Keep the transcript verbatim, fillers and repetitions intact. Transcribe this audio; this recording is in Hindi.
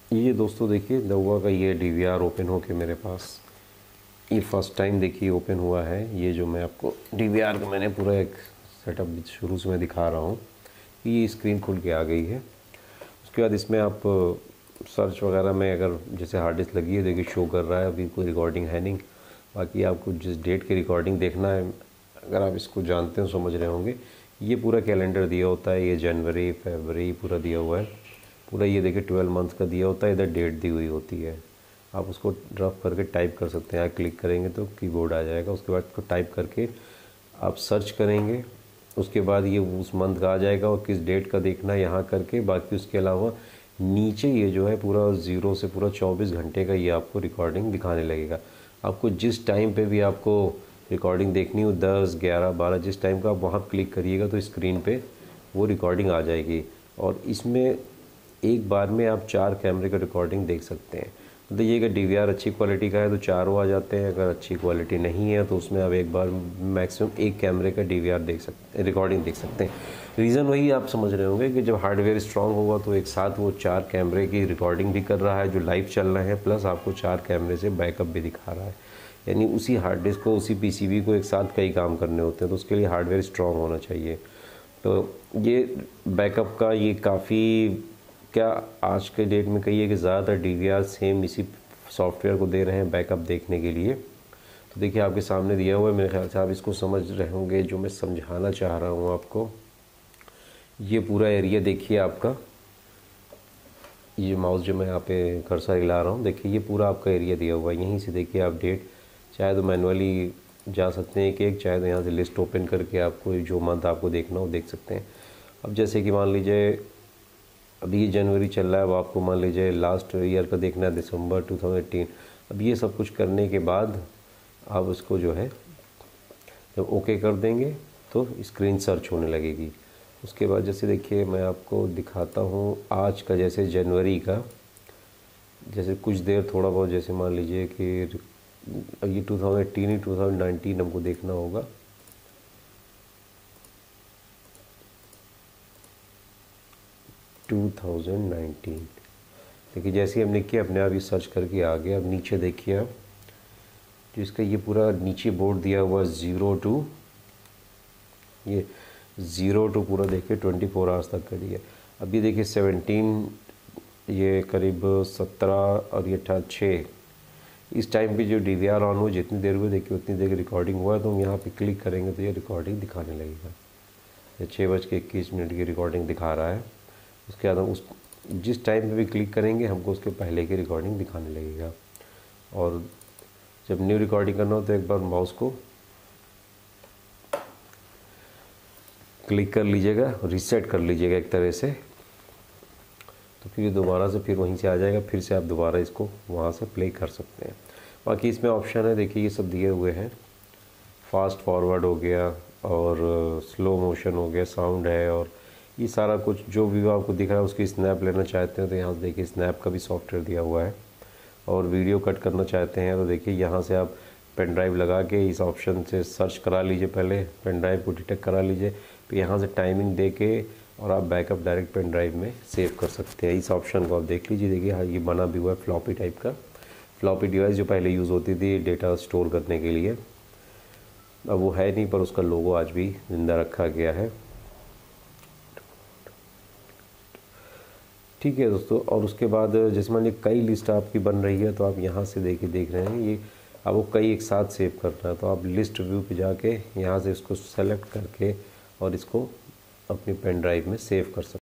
ये दोस्तों देखिए दवा का ये डीवीआर ओपन हो के मेरे पास ये फर्स्ट टाइम देखिए ओपन हुआ है। ये जो मैं आपको डीवीआर का मैंने पूरा एक सेटअप शुरू से मैं दिखा रहा हूँ, ये स्क्रीन खुल के आ गई है। उसके बाद इसमें आप सर्च वगैरह में अगर जैसे हार्ड डिस्क लगी है, देखिए शो कर रहा है, अभी कोई रिकॉर्डिंग है नहीं। बाकी आपको जिस डेट की रिकॉर्डिंग देखना है, अगर आप इसको जानते हो समझ रहे होंगे, ये पूरा कैलेंडर दिया होता है। ये जनवरी फरवरी पूरा दिया हुआ है, पूरा ये देखिए ट्वेल्व मंथ का दिया होता है। इधर डेट दी हुई होती है, आप उसको रफ करके टाइप कर सकते हैं। आप क्लिक करेंगे तो कीबोर्ड आ जाएगा, उसके बाद उसको टाइप करके आप सर्च करेंगे, उसके बाद ये उस मंथ का आ जाएगा और किस डेट का देखना है यहाँ करके। बाकी उसके अलावा नीचे ये जो है पूरा ज़ीरो से पूरा चौबीस घंटे का ये आपको रिकॉर्डिंग दिखाने लगेगा। आपको जिस टाइम पे भी आपको रिकॉर्डिंग देखनी हो, दस ग्यारह बारह जिस टाइम का आप वहाँ क्लिक करिएगा तो स्क्रीन पे वो रिकॉर्डिंग आ जाएगी। और इसमें एक बार में आप चार कैमरे का रिकॉर्डिंग देख सकते हैं। मतलब ये अगर डीवीआर अच्छी क्वालिटी का है तो चारों आ जाते हैं, अगर अच्छी क्वालिटी नहीं है तो उसमें आप एक बार मैक्सिमम एक कैमरे का डीवीआर देख सकते रिकॉर्डिंग देख सकते हैं। रीज़न वही आप समझ रहे होंगे कि जब हार्डवेयर स्ट्रांग होगा तो एक साथ वो चार कैमरे की रिकॉर्डिंग भी कर रहा है जो लाइव चल रहे हैं, प्लस आपको चार कैमरे से बैकअप भी दिखा रहा है। यानी उसी हार्ड डिस्क को, उसी पीसीबी को एक साथ कई काम करने होते हैं, तो उसके लिए हार्डवेयर स्ट्रांग होना चाहिए। तो ये बैकअप का ये काफ़ी, क्या आज के डेट में कहिए कि ज़्यादातर डीवीआर सेम इसी सॉफ्टवेयर को दे रहे हैं बैकअप देखने के लिए। तो देखिए आपके सामने दिया हुआ है, मेरे ख्याल से आप इसको समझ रहे होंगे जो मैं समझाना चाह रहा हूँ आपको। ये पूरा एरिया देखिए आपका, ये माउस जो मैं यहाँ पे कर्सर हिला रहा हूँ, देखिए ये पूरा आपका एरिया दिया हुआ है। यहीं से देखिए आप डेट चाहे तो मैनुअली जा सकते हैं एक एक, चाहे तो यहाँ से लिस्ट ओपन करके आपको जो मंथ आपको देखना हो देख सकते हैं। अब जैसे कि मान लीजिए अभी ये जनवरी चल रहा है, अब आपको मान लीजिए लास्ट ईयर का देखना है, दिसंबर टू थाउजेंड एटीन। अब ये सब कुछ करने के बाद आप उसको जो है जब ओके कर देंगे तो स्क्रीन सर्च होने लगेगी। उसके बाद जैसे देखिए मैं आपको दिखाता हूँ आज का, जैसे जनवरी का, जैसे कुछ देर थोड़ा बहुत, जैसे मान लीजिए कि ये टू थाउजेंड एटीन ही टू थाउजेंड नाइनटीन हमको देखना होगा। टू थाउजेंड नाइनटीन देखिए जैसे ही हमने किया अपने आप ये सर्च करके आ गया। अब नीचे देखिए आप, तो इसका ये पूरा नीचे बोर्ड दिया हुआ ज़ीरो टू, ये ज़ीरो टू पूरा देखिए ट्वेंटी फोर आवर्स तक का दिया। अब ये देखिए सेवनटीन, ये करीब सत्रह और ये अठारह छः, इस टाइम पे जो डीवीआर ऑन हो जितनी देर हुई देखिए उतनी देर रिकॉर्डिंग हुआ है। तो हम यहाँ पे क्लिक करेंगे तो ये रिकॉर्डिंग दिखाने लगेगा। ये छः बज के इक्कीस मिनट की रिकॉर्डिंग दिखा रहा है। उसके बाद हम उस जिस टाइम पे भी क्लिक करेंगे हमको उसके पहले की रिकॉर्डिंग दिखाने लगेगा। और जब न्यू रिकॉर्डिंग करना हो तो एक बार माउस को क्लिक कर लीजिएगा, रीसेट कर लीजिएगा एक तरह से, तो फिर दोबारा से फिर वहीं से आ जाएगा, फिर से आप दोबारा इसको वहाँ से प्ले कर सकते हैं। बाकी इसमें ऑप्शन है देखिए ये सब दिए हुए हैं, फास्ट फॉरवर्ड हो गया और स्लो मोशन हो गया, साउंड है, और ये सारा कुछ जो भी आपको दिख रहा है उसकी स्नैप लेना चाहते हैं तो यहाँ से देखिए स्नैप का भी सॉफ्टवेयर दिया हुआ है। और वीडियो कट करना चाहते हैं तो देखिए यहाँ से आप पेन ड्राइव लगा के इस ऑप्शन से सर्च करा लीजिए, पहले पेन ड्राइव को डिटेक्ट करा लीजिए, फिर यहाँ से टाइमिंग दे के और आप बैकअप डायरेक्ट पेन ड्राइव में सेव कर सकते हैं। इस ऑप्शन को आप देख लीजिए। देखिए हाँ ये बना भी हुआ है फ्लॉपी टाइप का, फ्लॉपी डिवाइस जो पहले यूज़ होती थी डेटा स्टोर करने के लिए, अब वो है नहीं, पर उसका लोगो आज भी ज़िंदा रखा गया है। ठीक है दोस्तों, और उसके बाद जैसे मान लीजिए कई लिस्ट आपकी बन रही है तो आप यहाँ से देखिए देख रहे हैं ये आपको कई एक साथ सेव करना है, तो आप लिस्ट व्यू पे जाके यहाँ से इसको सेलेक्ट करके और इसको अपनी पेन ड्राइव में सेव कर सकते हैं।